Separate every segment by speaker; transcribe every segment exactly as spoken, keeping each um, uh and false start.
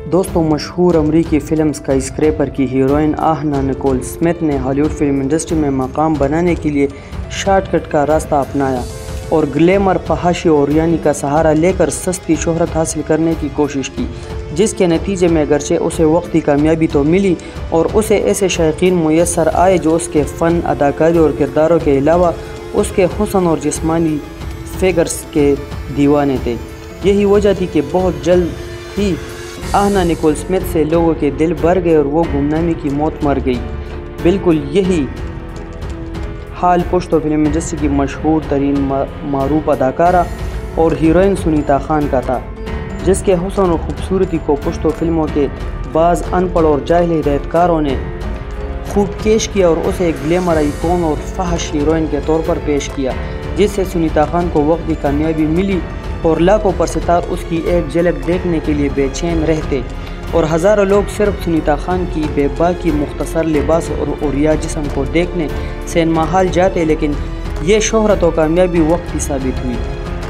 Speaker 1: دوستوں، مشہور امریکی فلم اسکائی اسکریپر کی ہیروئن آہنا نکول سمتھ نے ہالی ووڈ فلم انڈسٹری میں مقام بنانے کے لیے شارٹ کٹ کا راستہ اپنایا اور گلیمر، فحاشی اور یعنی کا سہارا لے کر سستی شہرت حاصل کرنے کی کوشش کی، جس کے نتیجے میں اگرچہ اسے وقتی کامیابی تو ملی اور اسے ایسے شائقین میسر آئے جو اس کے فن، اداکاری اور کرداروں کے علاوہ اس کے حسن اور جسمانی فگرز کے دیوانے تھے۔ یہی وجہ تھی کہ بہت جلد ہی آہنا نکول سمتھ سے لوگوں کے دل بھر گئے اور وہ گمنامی کی موت مر گئی۔ بالکل یہی حال پشتو فلم انڈسٹری کی مشہور ترین معروف اداکارہ اور ہیروئن سنیتا خان کا تھا، جس کے حسن اور خوبصورتی کو پشتو فلموں کے بعض ان پڑھ اور جاہل ہدایت کاروں نے خوب کیش کیا اور اسے ایک گلیمر آئیکن اور فحش ہیروئن کے طور پر پیش کیا، جس سے سنیتا خان کو وقت کی کامیابی ملی اور لاکھوں پرستار اس کی ایک جھلک دیکھنے کے لیے بے چین رہتے اور ہزاروں لوگ صرف سنیتا خان کی بے باکی مختصر لباس اور عریاں جسم کو دیکھنے سینما ہال جاتے، لیکن یہ شہرت و کامیابی وقت کی ثابت ہوئی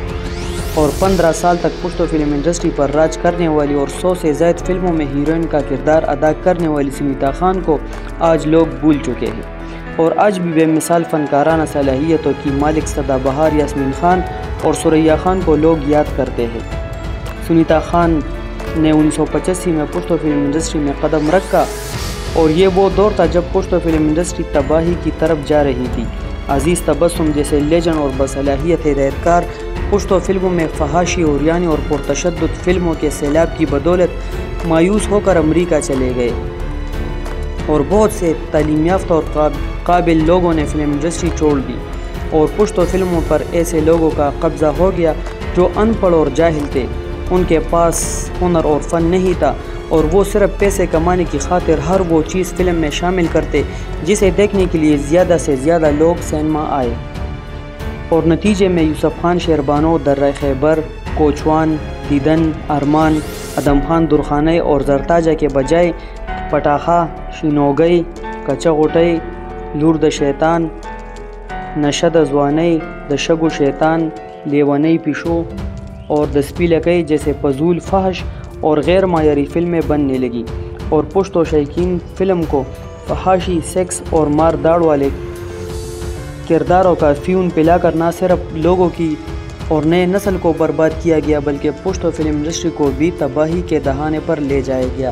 Speaker 1: اور پندرہ سال تک پشتو فلم انڈسٹری پر راج کرنے والی اور سو سے زائد فلموں میں ہیروئن کا کردار ادا کرنے والی سنیتا خان کو آج لوگ بھول چکے ہیں اور آج بھی بے مثال فنکارانہ صلاحیتوں کی مالک سدا بہار، یاسمین خان اور ثریا خان کو لوگ یاد کرتے ہیں۔ سنیتا خان نے انیس سو پچاسی میں پشتو فلم انڈسٹری میں قدم رکھا اور یہ وہ دور تھا جب پشتو فلم انڈسٹری تباہی کی طرف جا رہی تھی۔ عزیز تبسم جیسے لیجنڈ اور باصلاحیت ہدایت کار پشتو فلموں میں فحاشی اور یعنی اور پرتشدد فلموں کے سیلاب کی بدولت مایوس ہو کر امریکہ چلے گئے اور بہت سے تعلیم یافتہ اور قابل لوگوں نے فلم انڈسٹری چھوڑ دی اور پشتو فلموں پر ایسے لوگوں کا قبضہ ہو گیا جو ان پڑھ اور جاہل تھے، ان کے پاس ہنر اور فن نہیں تھا اور وہ صرف پیسے کمانے کی خاطر ہر وہ چیز فلم میں شامل کرتے جسے دیکھنے کے لیے زیادہ سے زیادہ لوگ سینما آئے اور نتیجے میں یوسف خان شیربانو، درہ خیبر، کوچوان، دیدن، ارمان، ادم خان درخانئی اور زرتاجہ کے بجائے پٹاخہ، شینوگئی، کچغوٹئی، لور د شیطان، نشد زوانئی، د شگو شیطان، لیونئی پیشو اور د سپیلکئی جیسے فضول، فحش اور غیر معیاری فلمیں بننے لگی اور پشتو شائقین فلم کو فحاشی، سیکس اور مار داڑ والے کرداروں کا فیون پلا کر نہ صرف لوگوں کی اور نئے نسل کو برباد کیا گیا بلکہ پشتو فلم انڈسٹری کو بھی تباہی کے دہانے پر لے جایا گیا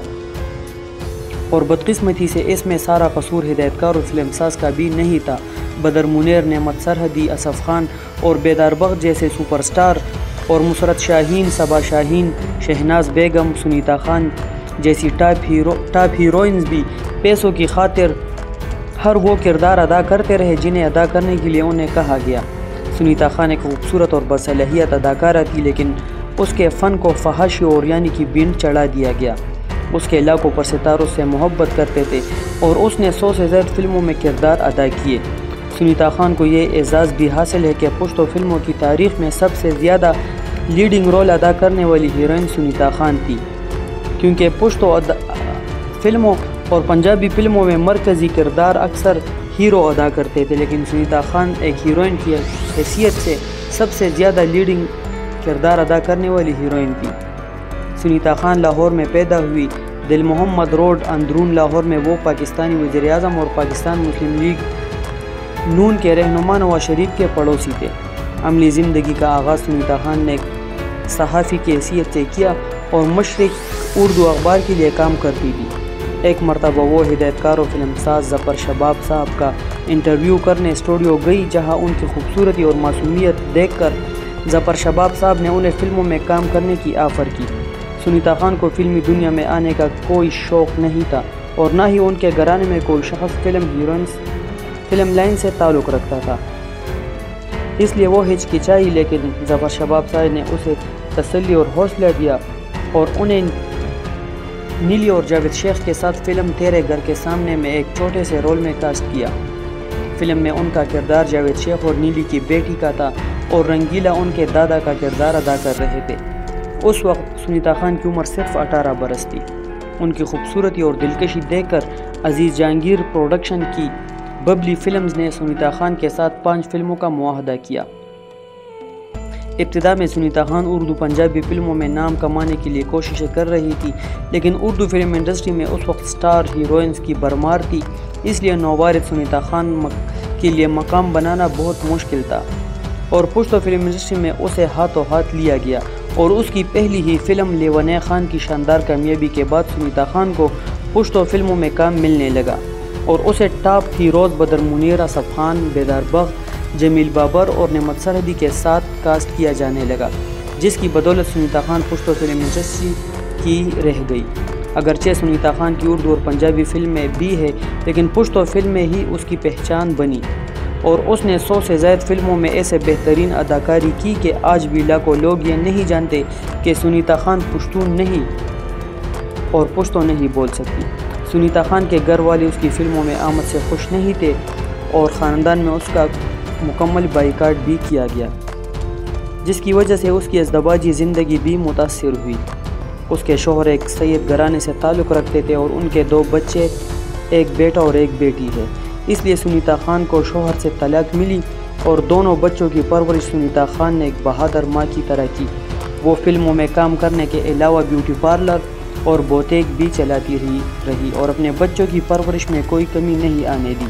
Speaker 1: اور بدقسمتی سے اس میں سارا قصور ہدایت کار اور فلم ساز کا بھی نہیں تھا۔ بدر منیر، نعمت سرحدی، اصف خان اور بیدار بخت جیسے سپر سٹار اور مسرت شاہین، صبا شاہین، شہناز بیگم، سنیتا خان جیسی ٹاپ ہیرو ٹاپ ہیروئنز بھی پیسوں کی خاطر ہر وہ کردار ادا کرتے رہے جنہیں ادا کرنے کے لیے انہیں کہا گیا۔ سنیتا خان ایک خوبصورت اور باصلاحیت اداکارہ تھی، لیکن اس کے فن کو فحاشی اور یعنی کی بینٹ چڑھا دیا گیا۔ اس کے لاکھوں پر ستاروں سے محبت کرتے تھے اور اس نے سو سے زائد فلموں میں کردار ادا کیے۔ سنیتا خان کو یہ اعزاز بھی حاصل ہے کہ پشتو فلموں کی تاریخ میں سب سے زیادہ لیڈنگ رول ادا کرنے والی ہیروئن سنیتا خان تھی، کیونکہ پشتو فلموں اور پنجابی فلموں میں مرکزی کردار اکثر ہیرو ادا کرتے تھے، لیکن سنیتا خان ایک ہیروئن کی حیثیت سے سب سے زیادہ لیڈنگ کردار ادا کرنے والی ہیروئن تھی۔ سنیتا خان لاہور میں پیدا ہوئی۔ دل محمد روڈ، اندرون لاہور میں وہ پاکستانی وزیر اعظم اور پاکستان مسلم لیگ نون کے رہنما نواز شریف کے پڑوسی تھے۔ عملی زندگی کا آغاز سنیتا خان نے ایک صحافی کی حیثیت سے کیا اور مشرق اردو اخبار کے لیے کام کرتی تھی۔ ایک مرتبہ وہ ہدایت کار و فلم ساز ظفر شباب صاحب کا انٹرویو کرنے اسٹوڈیو گئی، جہاں ان کی خوبصورتی اور معصومیت دیکھ کر ظفر شباب صاحب نے انہیں فلموں میں کام کرنے کی آفر کی۔ سنیتا خان کو فلمی دنیا میں آنے کا کوئی شوق نہیں تھا اور نہ ہی ان کے گھرانے میں کوئی شخص فلم ہیروئنس فلم لائن سے تعلق رکھتا تھا، اس لیے وہ ہچکچائی، لیکن ظفر شباب صاحب نے اسے تسلی اور حوصلہ دیا اور انہیں نیلی اور جاوید شیخ کے ساتھ فلم تیرے گھر کے سامنے میں ایک چھوٹے سے رول میں کاسٹ کیا۔ فلم میں ان کا کردار جاوید شیخ اور نیلی کی بیٹی کا تھا اور رنگیلا ان کے دادا کا کردار ادا کر رہے تھے۔ اس وقت سنیتا خان کی عمر صرف اٹھارہ برس تھی۔ ان کی خوبصورتی اور دلکشی دیکھ کر عزیز جہانگیر پروڈکشن کی ببلی فلمز نے سنیتا خان کے ساتھ پانچ فلموں کا معاہدہ کیا۔ ابتدا میں سنیتا خان اردو پنجابی فلموں میں نام کمانے کے لیے کوششیں کر رہی تھی، لیکن اردو فلم انڈسٹری میں اس وقت سٹار ہیروئنز کی بھرمار تھی، اس لیے نوبارد سنیتا خان کے لیے مقام بنانا بہت مشکل تھا اور پشتو فلم انڈسٹری میں اسے ہاتھوں ہاتھ لیا گیا اور اس کی پہلی ہی فلم لیونے خان کی شاندار کامیابی کے بعد سنیتا خان کو پشتو فلموں میں کام ملنے لگا اور اسے ٹاپ ہیروز بدر منیر، اصف خان، بیدار بخت، جمیل بابر اور نعمت سرحدی کے ساتھ کاسٹ کیا جانے لگا، جس کی بدولت سنیتا خان پشتو فلم انڈسٹری کی رہ گئی۔ اگرچہ سنیتا خان کی اردو اور پنجابی فلمیں بھی ہے، لیکن پشتو فلمیں ہی اس کی پہچان بنی اور اس نے سو سے زائد فلموں میں ایسے بہترین اداکاری کی کہ آج بھی لاکھوں لوگ یہ نہیں جانتے کہ سنیتا خان پشتون نہیں اور پشتو نہیں بول سکتی۔ سنیتا خان کے گھر والے اس کی فلموں میں آمد سے خوش نہیں تھے اور خاندان میں اس کا مکمل بائیکاٹ بھی کیا گیا، جس کی وجہ سے اس کی ازدواجی زندگی بھی متاثر ہوئی۔ اس کے شوہر ایک سید گھرانے سے تعلق رکھتے تھے اور ان کے دو بچے، ایک بیٹا اور ایک بیٹی ہے، اس لیے سنیتا خان کو شوہر سے طلاق ملی اور دونوں بچوں کی پرورش سنیتا خان نے ایک بہادر ماں کی طرح کی۔ وہ فلموں میں کام کرنے کے علاوہ بیوٹی پارلر اور بوتیک بھی چلاتی رہی رہی اور اپنے بچوں کی پرورش میں کوئی کمی نہیں آنے دی۔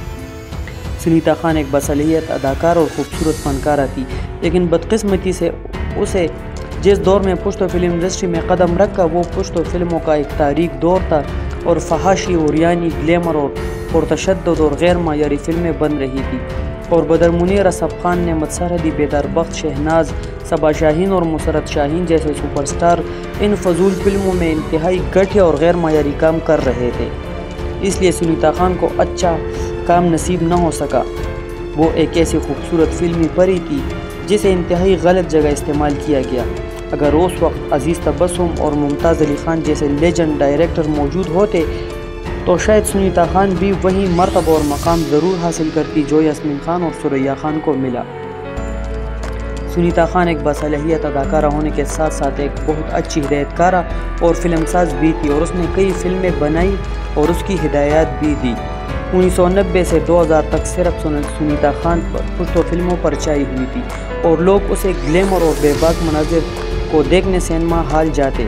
Speaker 1: سنیتا خان ایک باصلاحیت اداکار اور خوبصورت فنکارہ تھی، لیکن بدقسمتی سے اسے جس دور میں پشتو فلم انڈسٹری میں قدم رکھا وہ پشتو فلموں کا ایک تاریک دور تھا اور فحاشی اور یعنی گلیمر اور پرتشدد اور غیر معیاری فلمیں بن رہی تھی اور بدر منیر، اصف خان، نعمت سرحدی، بیدار بخت، شہناز، صبا شاہین اور مسرت شاہین جیسے سپر سٹار ان فضول فلموں میں انتہائی گھٹیا اور غیر معیاری کام کر رہے تھے، اس لیے سنیتا خان کو اچھا کام نصیب نہ ہو سکا۔ وہ ایک ایسی خوبصورت فلمی پری تھی جسے انتہائی غلط جگہ استعمال کیا گیا۔ اگر اس وقت عزیز تبسم اور ممتاز علی خان جیسے لیجنڈ ڈائریکٹر موجود ہوتے تو شاید سنیتا خان بھی وہی مرتبہ اور مقام ضرور حاصل کرتی جو یاسمین خان اور ثریا خان کو ملا۔ سنیتا خان ایک باصلاحیت اداکارہ ہونے کے ساتھ ساتھ ایک بہت اچھی ہدایت کارہ اور فلم ساز بھی تھی اور اس نے کئی فلمیں بنائی اور اس کی ہدایات بھی دی۔ انیس سو نبے سے دو ہزار تک صرف سنیتا خان پر پشتو فلموں پر چھائی ہوئی تھی اور لوگ اسے گلیمر اور بے باک مناظر کو دیکھنے سینما ہال جاتے۔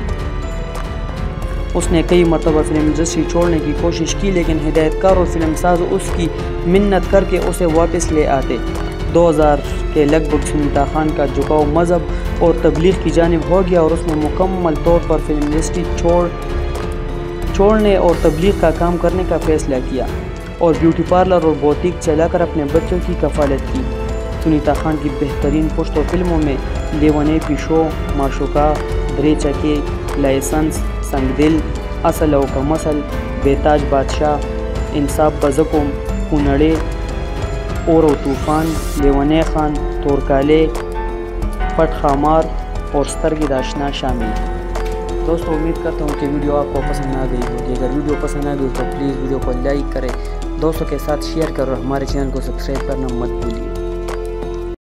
Speaker 1: اس نے کئی مرتبہ فلم انڈسٹری چھوڑنے کی کوشش کی، لیکن ہدایت کار اور فلم ساز اس کی منت کر کے اسے واپس لے آتے۔ دو ہزار کے لگ بھگ سنیتا خان کا جھکاؤ مذہب اور تبلیغ کی جانب ہو گیا اور اس نے مکمل طور پر فلم انڈسٹری چھوڑ چھوڑنے اور تبلیغ کا کام کرنے کا فیصلہ کیا اور بیوٹی پارلر اور بوتیک چلا کر اپنے بچوں کی کفالت کی۔ سنیتا خان کی بہترین پشتو فلموں میں لیونے پیشو، معشوقہ، درے چکے، لائسنس، سنگ دل، اصل او کا مسل، بیتاج بادشاہ، انصاف بزکم، کنڑے، اور و طوفان، لیونے خان، تورکالے، پٹ خامار اور سترگی داشنا شامل ہیں۔ دوستو امید کرتا ہوں کہ ویڈیو آپ کو پسند آ گئی ہوگی۔ اگر ویڈیو پسند آ گئی تو پلیز ویڈیو کو لائک کریں، دوستوں کے ساتھ شیئر کرو اور ہمارے چینل کو سبسکرائب کرنا مت بھولیے۔